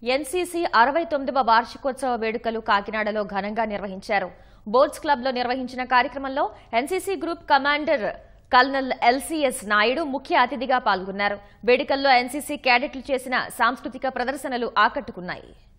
NCC 69వ వార్షికోత్సవ వేడుకలు కాకినాడలో ఘనంగా నిర్వహించారు. బోర్డ్స్ క్లబ్లో నిర్వహించిన కార్యక్రమంలో NCC group commander colonel LCS Naidu ముఖ్య అతిథిగా పాల్గొన్నారు. వేడుకల్లో ఎన్సీసీ క్యాడెట్లు చేసిన సాంస్కృతిక ప్రదర్శనలు ఆకట్టుకున్నాయి.